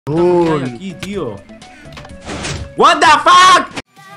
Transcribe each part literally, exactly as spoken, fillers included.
¿Qué hay aquí, tío? What the fuck?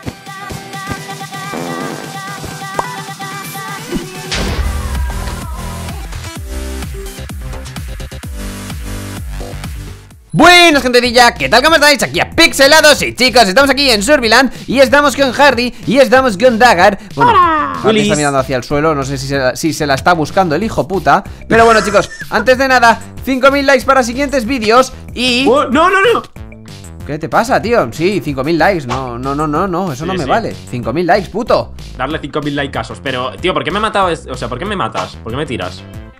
Buenas gentecilla, ¿qué tal? ¿Cómo estáis? Aquí a Pixelados y chicos, estamos aquí en Surviland y estamos con Hardy y estamos con Dagger. Bueno, Hardy está mirando hacia el suelo, no sé si se, la, si se la está buscando el hijo puta. Pero bueno chicos, antes de nada, cinco mil likes para siguientes vídeos y... Oh, no, no, no. ¿Qué te pasa, tío? Sí, cinco mil likes, no, no, no, no, no, eso sí, no me sí. vale. Cinco mil likes, puto. Darle cinco mil likes casos, pero tío, ¿por qué me he matado? O sea, ¿por qué me matas? ¿Por qué me tiras?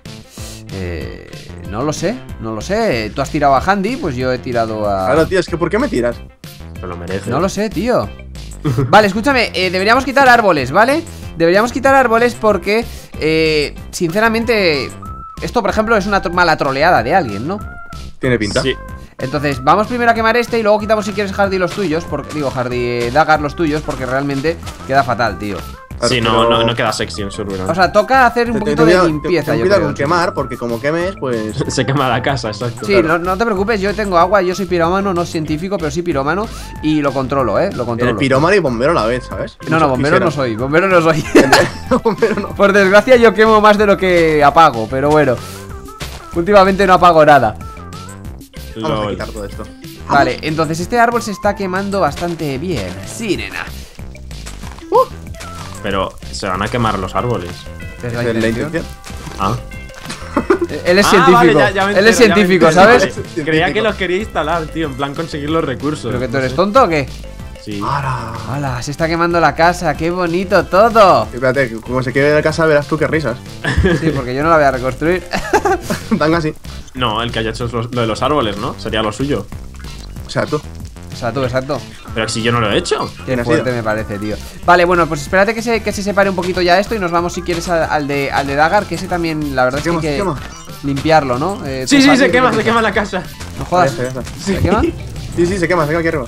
Eh... No lo sé, no lo sé. Tú has tirado a Handy, pues yo he tirado a... Claro, tío, es que ¿por qué me tiras? Se lo merece. No lo sé, tío. Vale, escúchame, eh, deberíamos quitar árboles, ¿vale? Deberíamos quitar árboles porque, eh, sinceramente, esto, por ejemplo, es una mala troleada de alguien, ¿no? Tiene pinta. Sí. Entonces, vamos primero a quemar este y luego quitamos, si quieres, Hardy, los tuyos. Porque, digo, Hardy, eh, Dagger, los tuyos, porque realmente queda fatal, tío. Sí, no, no, no queda sexy en Surviland. O sea, toca hacer un poquito de limpieza. Ten cuidado con quemar, porque como quemes, pues... Se quema la casa, exacto. Sí, no, no te preocupes, yo tengo agua, yo soy pirómano, no científico, pero sí pirómano. Y lo controlo, eh, lo controlo. El pirómano y bombero a la vez, ¿sabes? No, no, bombero no soy, bombero no soy. Bombero no. Por desgracia yo quemo más de lo que apago, pero bueno. Últimamente no apago nada. Vamos a quitar todo esto. Vale, entonces este árbol se está quemando bastante bien. Sí, nena. uh. Pero se van a quemar los árboles. ¿Es la intención? Ah. Él es ah, científico, vale, ya, ya entero, él es científico, ¿sabes? Vale. Creía que los quería instalar, tío, en plan conseguir los recursos. ¿Pero que tú eres tonto o qué? Sí. ¡Hala! Se está quemando la casa, qué bonito todo. Espérate, como se quede la casa verás tú qué risas. Sí, porque yo no la voy a reconstruir. Venga, así. No, el que haya hecho lo de los árboles, ¿no? Sería lo suyo. O sea, tú. O sea, tú, exacto. Pero si yo no lo he hecho. Qué fuerte me parece, tío. Vale, bueno, pues espérate que se, que se separe un poquito ya esto y nos vamos, si quieres, al, al de al de Dagger, que ese también, la verdad es que hay que quema. limpiarlo, ¿no? Eh, sí, sí, se quema, se quema la casa. No jodas. Ya está, ya está. ¿Se quema? Sí, sí, se quema, se quema aquí arriba.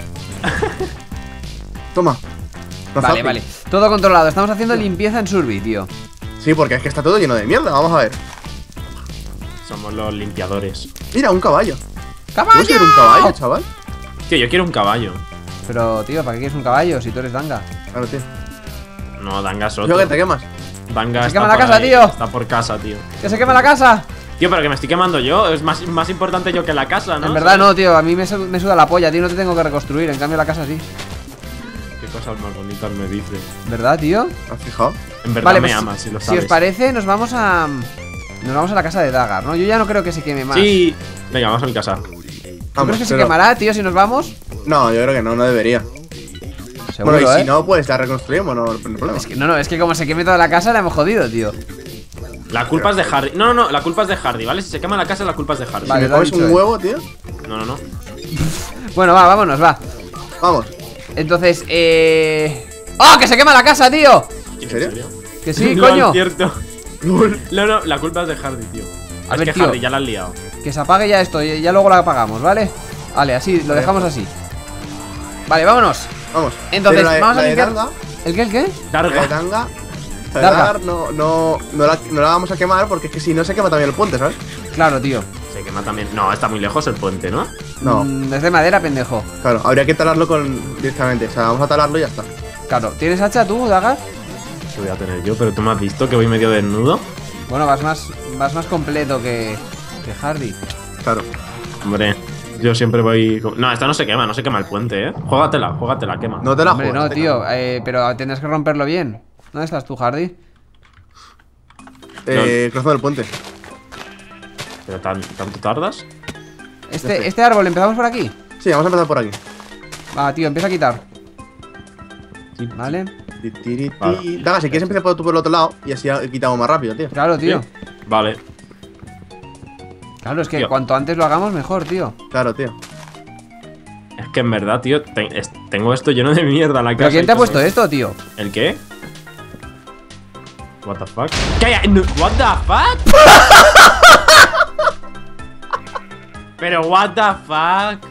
Toma. No vale, vale. Todo controlado. Estamos haciendo limpieza en Survi, tío. Sí, porque es que está todo lleno de mierda. Vamos a ver. Somos los limpiadores. Mira, un caballo. ¡Caballo! ¿Puedes un caballo, chaval? Tío, yo quiero un caballo. Pero, tío, ¿para qué quieres un caballo si tú eres Danga? Claro, tío. No, Danga es otro. Yo que te quemas. Danga se está quema la casa, ahí. tío. Está por casa, tío. ¡Que se quema la casa! Tío, pero que me estoy quemando yo. Es más, más importante yo que la casa, ¿no? En verdad no, tío. A mí me, me suda la polla, tío. No te tengo que reconstruir. En cambio la casa sí. Qué cosas más bonitas me dices. ¿Verdad, tío? ¿Has fijado? En verdad vale, me pues, amas, si lo sabes. Si os parece, nos vamos a... Nos vamos a la casa de Dagger, ¿no? Yo ya no creo que se queme más. Sí. Venga, vamos a mi casa. ¿Tú crees que pero... se quemará, tío, si nos vamos? No, yo creo que no, no debería. Seguro, bueno, y ¿eh? si no, pues la reconstruimos, no, no hay problema. Es que, no, no, es que como se queme toda la casa, la hemos jodido, tío. La culpa es de Hardy. No, no, no, la culpa es de Hardy, ¿vale? Si se quema la casa, la culpa es de Hardy. Vale, si me comes un huevo, tío. No, no, no. Bueno, va, vámonos, va. Vamos. Entonces, eh... ¡Oh, que se quema la casa, tío! ¿En serio? Que sí, no, coño. Es cierto. No, no, la culpa es de Hardy, tío. A es ver, que tío, Hardy ya la has liado. Que se apague ya esto, y ya luego la apagamos, ¿vale? Vale, así, lo dejamos así. Vale, vámonos. Vamos. Entonces, la, vamos la a limpiar. Danga, ¿El qué, el qué? Darga. La Danga. La Darga no, no, no, la, no la vamos a quemar porque es que si no se quema también el puente, ¿sabes? Claro, tío. Se quema también. No, está muy lejos el puente, ¿no? No. Mm, es de madera, pendejo. Claro, habría que talarlo con directamente. O sea, vamos a talarlo y ya está. Claro, ¿tienes hacha tú, Dagger? ¿Qué voy a tener yo? Pero tú me has visto que voy medio desnudo. Bueno, vas más, vas más completo que, que Hardy. Claro. Hombre, yo siempre voy... No, esta no se quema, no se quema el puente, ¿eh? Juégatela, juégatela, quema. No te la Hombre, juegas, no, tío, eh, pero tendrás que romperlo bien. ¿Dónde estás tú, Hardy? Eh, cruzando el puente. ¿Pero tan, tanto tardas? Este, este árbol, ¿empezamos por aquí? Sí, vamos a empezar por aquí. Va, tío, empieza a quitar. Vale. Vale. Daga, si quieres empezar por tú por el otro lado y así quitamos más rápido, tío. Claro, tío. ¿Sí? Vale. Claro, es que tío. cuanto antes lo hagamos, mejor, tío. Claro, tío. Es que en verdad, tío, te, es, tengo esto lleno de mierda en la casa. ¿Pero quién te ha puesto esto, tío? ¿El qué? What the fuck? ¿Qué hay? No, what the fuck? Pero what the fuck?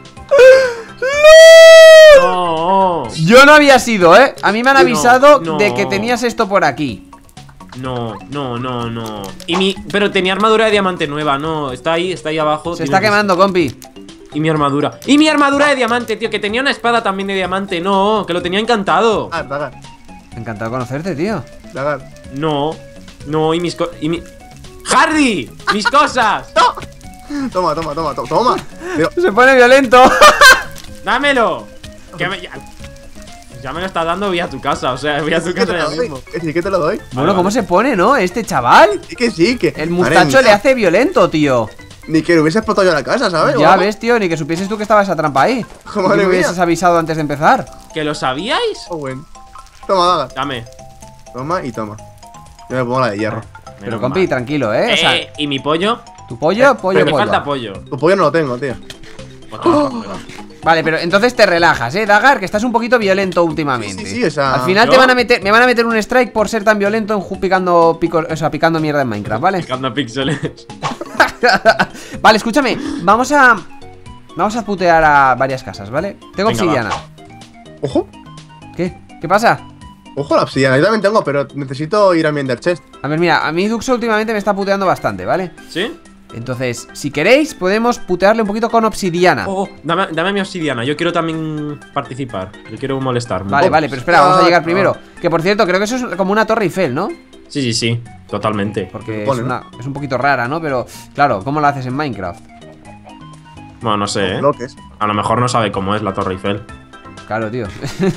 No. Yo no había sido, ¿eh? A mí me han avisado no, no. de que tenías esto por aquí. No, no, no, no. Y mi... Pero tenía armadura de diamante nueva, no. Está ahí, está ahí abajo. Se está quemando, compi. Y mi armadura. Y mi armadura de diamante, tío. Que tenía una espada también de diamante. No, que lo tenía encantado. Ah, Dagar. Encantado de conocerte, tío. Dagar. No, no, y mis cosas. Y mi... ¡Hardy! ¡Mis cosas! No. Toma, toma, toma, to toma. Tío, Se pone violento. ¡Dámelo! Que me... ya... ya me lo estás dando, voy a tu casa. O sea, voy a tu sí que te casa lo ya doy. mismo. Que sí que te lo doy. Bueno, ¿cómo se pone, no? Este chaval. Sí que sí, que. El Madre mustacho le mía, hace violento, tío. Ni que lo hubiese explotado yo la casa, ¿sabes? Ya Guapo. ves, tío, ni que supieses tú que estaba esa trampa ahí. Madre Ni que me mía. hubieses avisado antes de empezar. ¿Que lo sabíais? Oh, bueno. Toma, Dagar. Dame. Toma y toma. Yo me pongo la de hierro. Pero Menos compi, mal. tranquilo, ¿eh? O sea, Eh, ¿y mi pollo? tu pollo, pollo, Me pollo. falta pollo. Tu pollo no lo tengo, tío. Pues toma, pollo. Vale, pero entonces te relajas, ¿eh, Dagar? Que estás un poquito violento últimamente. Sí, sí, sí, o sea, Al final ¿yo? te van a meter, me van a meter un strike por ser tan violento en ju- picando pico, o sea, picando mierda en Minecraft, ¿vale? Picando píxeles. Vale, escúchame, vamos a vamos a putear a varias casas, ¿vale? Tengo Venga, obsidiana. Ojo. ¿Qué? ¿Qué pasa? Ojo la obsidiana. Yo también tengo, pero necesito ir a mi Ender Chest. A ver, mira, a mí Duxo últimamente me está puteando bastante, ¿vale? ¿Sí? Entonces, si queréis, podemos putearle un poquito con obsidiana. Oh, dame, dame mi obsidiana. Yo quiero también participar. Yo quiero molestarme. Vale, Oh, vale, pero espera, vamos a llegar ah, primero. Que por cierto, creo que eso es como una torre Eiffel, ¿no? Sí, sí, sí. Totalmente. Porque Pone, es, ¿no? una, es un poquito rara, ¿no? Pero, claro, ¿cómo la haces en Minecraft? Bueno, no sé, ¿eh? Bloques. A lo mejor no sabe cómo es la Torre Eiffel. Claro, tío.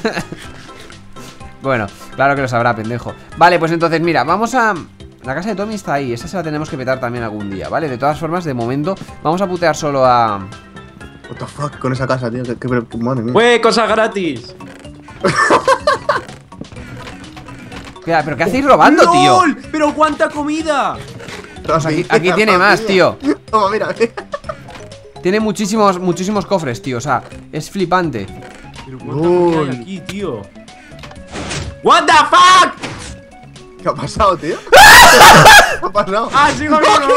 Bueno, claro que lo sabrá, pendejo. Vale, pues entonces, mira, vamos a... La casa de Tommy está ahí, esa se la tenemos que petar también algún día, ¿vale? De todas formas, de momento, vamos a putear solo a... What the fuck con esa casa, tío. Que, que, que- madre mía. ¡Güey, cosas gratis! Espera, ¿pero qué hacéis robando, tío? ¡Lol! ¡Pero cuánta comida! Pues aquí, aquí tiene más, tío. Toma, mira. Tiene muchísimos, muchísimos cofres, tío, o sea, es flipante. Pero cuánta comida hay Lol. aquí, tío. ¡What the fuck! ¿Qué ha pasado, tío? ¿Qué ha pasado? ¡Ah, sigo vivo!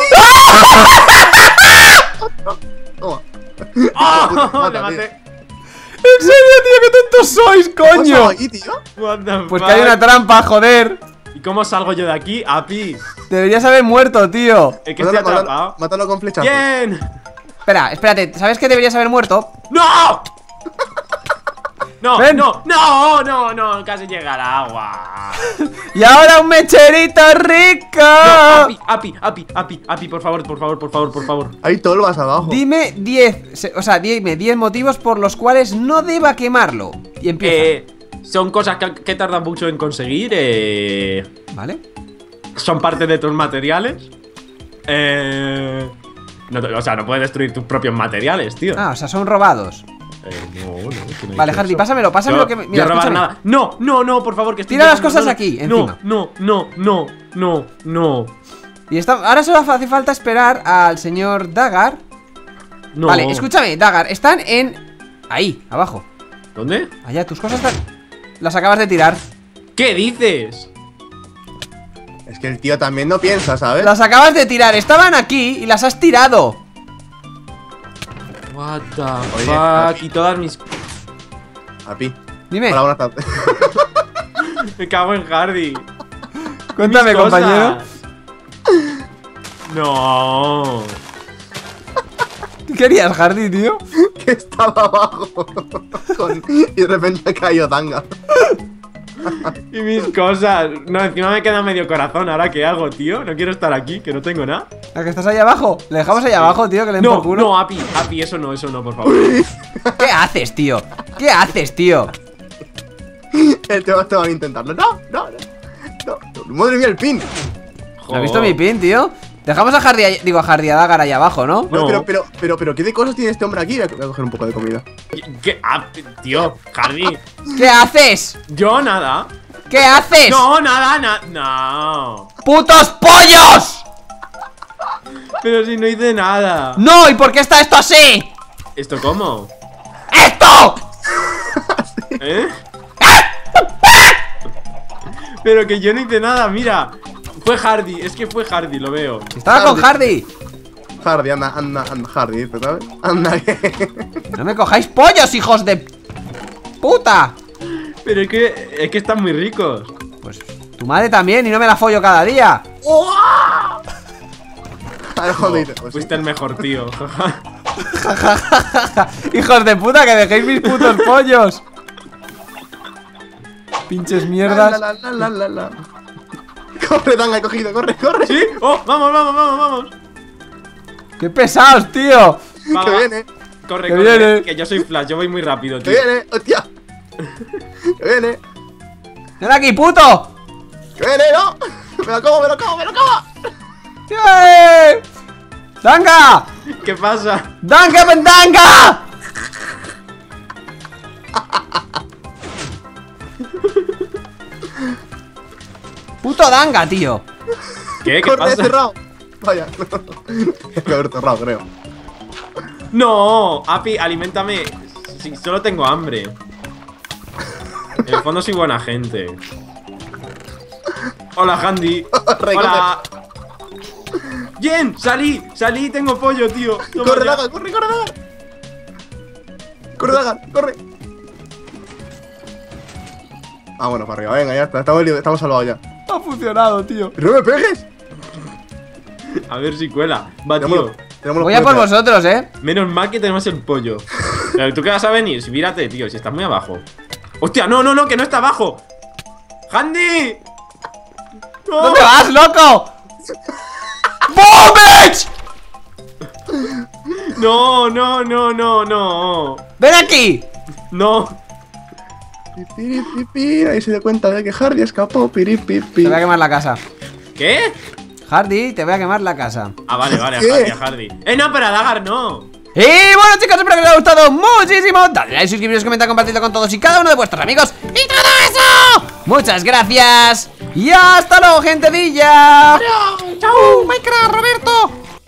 Toma. ¡Oh! Mata, Le tío. maté. ¿En serio, tío? ¿Qué tontos sois, ¿Qué ha pasado coño? aquí, tío? What the Pues fuck? que hay una trampa, joder. ¿Y cómo salgo yo de aquí? ¡Api! Deberías haber muerto, tío. Es que estoy Mátalo, atrapado. mátalo, mátalo con flechazos. ¡Bien! Espera, espérate, ¿sabes que deberías haber muerto? ¡No! No, Ven. no, no, no, no, casi llega el agua. ¡Y ahora un mecherito rico! No, api, api, api, api, api, por favor, por favor, por favor, por favor. Hay tolvas abajo. Dime diez, o sea, dime diez motivos por los cuales no deba quemarlo. Y empieza. Eh, son cosas que, que tardan mucho en conseguir. Eh, ¿Vale? son parte de tus materiales. Eh, no, te- o sea, no puedes destruir tus propios materiales, tío. Ah, o sea, son robados. Eh, no, no, ¿quién ha Vale, dicho Hardy, eso? pásamelo, pásamelo Yo- que me- yo mira, robar escúchame. nada. No, no, no, por favor, que estoy Tira las intentando- cosas aquí, encima. No, no, no, no, no, no. Y está, ahora solo hace falta esperar al señor Dagar. No. Vale, escúchame, Dagar, están en... Ahí, abajo. ¿Dónde? Allá, tus cosas están... Las acabas de tirar. ¿Qué dices? Es que el tío también no piensa, ¿sabes? Las acabas de tirar, estaban aquí y las has tirado. What the Oye, fuck? papi. Y todas mis. Api. Dime, Hola, buenas tardes. Me cago en Hardy. cuéntame, Mis cosas. compañero. No. ¿Qué querías, Hardy, tío? Que estaba abajo. Con- Y de repente cayó tanga. Y mis cosas. No, encima me queda medio corazón. ¿Ahora qué hago, tío? No quiero estar aquí, que no tengo nada. ¿A que estás ahí abajo? Le dejamos ahí abajo, tío, que le den No, por culo. no, Api, Api, eso no, eso no, por favor. ¿Qué haces, tío? ¿Qué haces, tío? El tío te van a intentarlo. No, no, no. No, no. Madre mía, el pin. ¿No has visto mi pin, tío? Dejamos a Hardy, ahí- digo, a Hardy a Dagar ahí abajo, ¿no? Bueno, No. pero, pero, pero, pero, ¿qué de cosas tiene este hombre aquí? Voy a voy a coger un poco de comida. ¿Qué, qué? Api, tío, Hardy. ¿Qué haces? Yo nada. ¿Qué haces? No, nada, nada. No. ¡Putos pollos! Pero si no hice nada. ¡No! ¿Y por qué está esto así? ¿Esto cómo? ¡Esto! ¿Eh? Pero que yo no hice nada, mira. Fue Hardy, es que fue Hardy, lo veo. Estaba con Hardy. Hardy, anda, anda, anda, Hardy, ¿sabes? Anda, que. No me cojáis pollos, hijos de puta. Pero es que, es que están muy ricos. Pues tu madre también y no me la follo cada día. A ver, joder, pues sí. Fuiste el mejor, tío. Hijos de puta, que dejéis mis putos pollos. Pinches mierdas. La, la, la, la, la, la. Corre, Danga, he cogido, corre, corre. ¿Sí? ¡Oh! ¡Vamos, vamos, vamos, vamos! ¡Qué pesados, tío! Va, Que va. viene, Corre, Que corre, viene. que yo soy Flash, yo voy muy rápido, que tío. viene, hostia. Que viene, ¡Ven aquí, puto! que viene, no. Me lo como, me lo como, me lo como. ¡Eh! ¡Danga! ¿Qué pasa? ¡Danga, pendanga! Puto Danga, tío. ¿Qué? ¿Qué Corre, pasa? cerrado. Vaya, hay que haber cerrado, creo. No, Api, aliméntame. Sí, solo tengo hambre. En el fondo soy buena gente. Hola, Handy. Corre, Hola. Bien, salí, salí, tengo pollo, tío. Toma Corre, ya. Daga, corre, corre, Daga. Corre, Daga, corre. Ah, bueno, para arriba, venga, ya está. Estamos, estamos salvados ya. Ha funcionado, tío. ¡Pero no me pegues! A ver si cuela. Va, tío. Tenemos- tenemos los Voy a por puños. vosotros, eh. Menos mal que tenemos el pollo. Pero tú qué vas a venir, mírate, tío, si estás muy abajo. ¡Hostia! No, no, no, que no está abajo. ¡Handy! ¡No! ¿Dónde vas, loco? ¡Boom, bitch! No, no, no, no, no. ¡Ven aquí! No. Piri, pi, pi, ahí se dio cuenta de que Hardy escapó. Piri, pi, pi. Te voy a quemar la casa. ¿Qué? Hardy, te voy a quemar la casa. Ah, vale, vale, a ¿Qué? Hardy, a Hardy. Eh, no, pero a Dagar no. Y bueno, chicos, espero que os haya gustado muchísimo. Dale like, suscribiros, comentar, compartirlo con todos y cada uno de vuestros amigos. ¡Y todo eso! Muchas gracias. Y hasta luego, gentecilla. ¡Adiós! ¡Chao! ¡Minecraft, Roberto!